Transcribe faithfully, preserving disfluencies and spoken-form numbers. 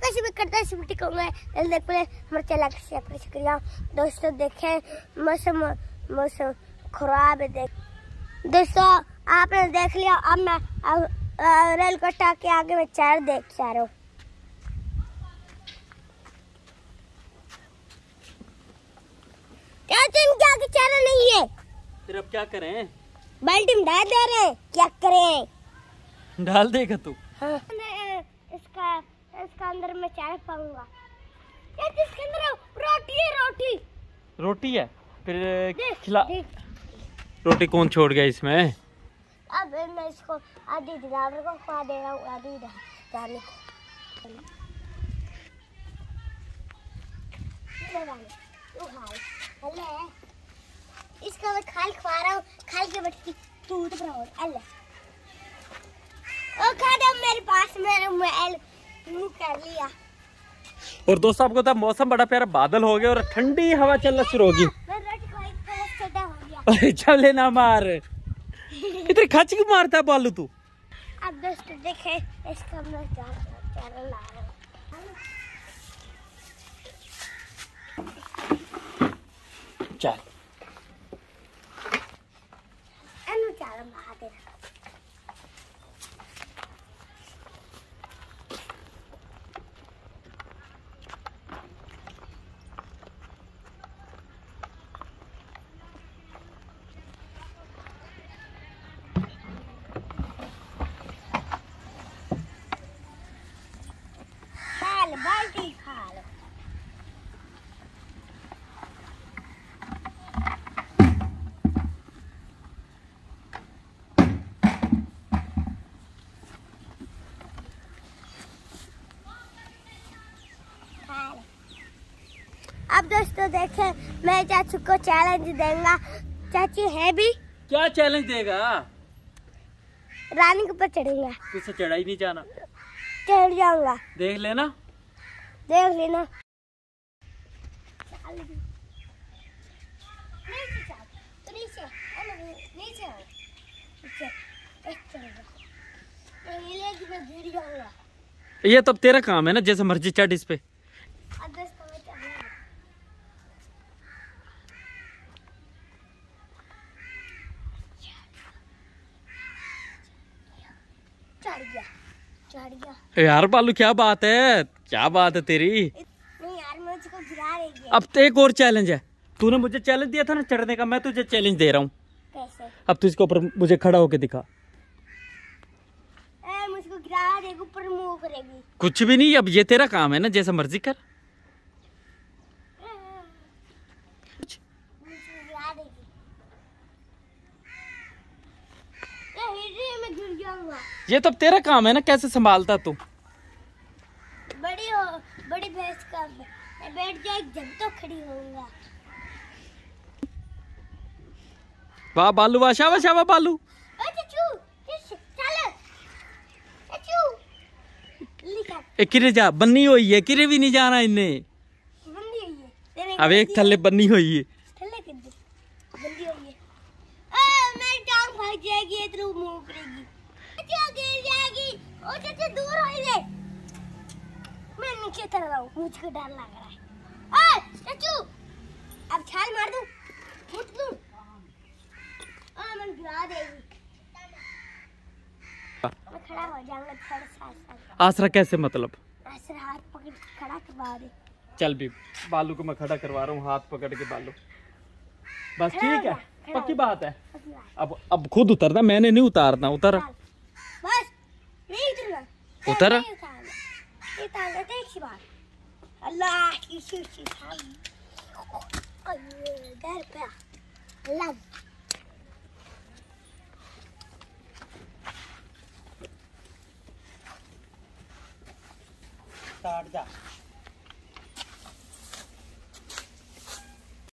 कैसे भी करते हैं सिमटी कहूँगा जल्दी देख पहले हमारे चैनल को शेयर शुक्रिया दोस्तों। देखें मौसम मौसम खराब है। देख दोस्तों आपने देख लिया। अब मैं अब, रेल कट्टा के आगे में चार देख जा रहा हूँ। क्या तुम क्या के चारा नहीं है? फिर अब क्या करें? बाल्टी में डाल दे रहे हैं, क्या करें? डाल देगा तू? हाँ। मैं इसका इसका अंदर में चारा पाऊंगा। ये इसके अंदर रोटी है। रोटी रोटी है फिर खिला। रोटी कौन छोड़ गया इसमें? अब मैं इसको आधी ड्राइवर को खा दे रहा हूँ, आधी जाने को। इसका मैं खाल खवा रहा हूँ, खाल के बच्ची टूट रहा हूँ। अल्लाह ओ खा दे मेरे पास मेरे मोबाइल मुंह कर लिया। और दोस्तों आपको तो मौसम बड़ा प्यारा बादल हो गया और ठंडी हवा चलना शुरू होगी। मैं रोटी खाई तो छोटा हो गया। अरे चल लेना मार। इतनी खच क्यों मारता है बालू तू? अब दोस्तों देखे इसका मैं चारा ला रहा हूँ। चल अनु चारा ला दे। बाल्टी खा लो। अब दोस्तों देखें मैं चाचू को चैलेंज देगा। चाचू है भी क्या चैलेंज देगा? रानी के ऊपर चढ़ूंगा। तुझसे चढ़ा ही नहीं जाना। चढ़ जाऊंगा, देख लेना। देख लेना। ये तो अब तेरा काम है ना, जैसे मर्जी चढ़ इस पे। चढ़ गया, चढ़ गया। यार बालू क्या बात है, क्या बात है तेरी? नहीं यार मुझको गिरा रही है। अब तो एक और चैलेंज है। तूने मुझे चैलेंज दिया था ना चढ़ने का, मैं तुझे चैलेंज दे रहा हूँ। कैसे? अब तू इसके ऊपर मुझे खड़ा होके दिखा। ए, मुझको गिरा देगी, ऊपर मुंह करेगी। कुछ भी नहीं, अब ये तेरा काम है ना, जैसा मर्जी कर। ये तो अब तेरा काम है ना, कैसे संभालता तू। बड़ी हो बड़ी भैंस का मैं बैठ जाए जब तो खड़ी होऊंगा। वाह बालू, वाह शाबाश शाबाश बालू। ओ चचू चल चचू लिखा ए किरे जा, बन्नी हुई है, किरे भी नहीं जाना इन्हें। बंदी हुई है तेरे। अब एक थल्ले बन्नी हुई है। थल्ले किधर बंदी हुई है? ए मेरी टांग भाग जाएगी, ये तो मुंह करेगी। चचू गिर जाएगी। ओ चचू दूर हो ले, मैं नीचे उतर रहा हूँ, मुझको डर लग रहा है। ए चचू अब छाल मार दूं, फुट दूं, आ मैं गिरा देगी। मैं खड़ा हो जाऊंगा थोड़ा सा। आसरा कैसे मतलब? आसरा हाथ पकड़ के खड़ा करवा दे। चल भी बालू को मैं खड़ा करवा रहा हूँ, हाथ पकड़ के बालू। बस ठीक है, पक्की बात है। अब अब खुद उतरना, मैंने नहीं उतारना। उतर बस, नहीं उतरना। उतर ये ताला देख सी बात। अल्लाह की शुक्र है। अल्लाह डर पे अल्लाह। स्टार्ट जा।